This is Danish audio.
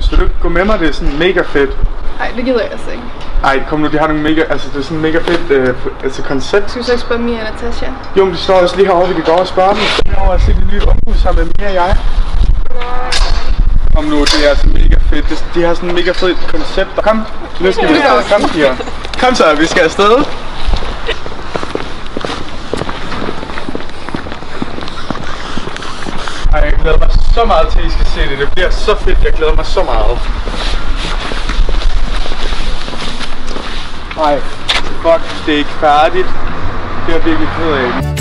Vil du ikke gå med mig? Det er sådan mega fedt. Nej, det gider jeg altså ikke. Ej, kom nu, de har nogle mega, altså det er sådan mega fedt koncept. Skal vi så ikke spørge Mia og Natasha? Jo, men de står også lige herovre, vi kan gå over og spørge dem. Så herovre og se det nye omhus sammen med Mia og jeg. Kom nu, det er altså mega fedt. De har sådan en mega fedt koncept. Kom, nu skal vi afsted. Kom, piger. Kom så, vi skal afsted. Ej, jeg glæder mig så meget til, at I skal se det. Det bliver så fedt. Jeg glæder mig så meget. Ej, fuck, det er ikke færdigt. Det er jeg virkelig ked af.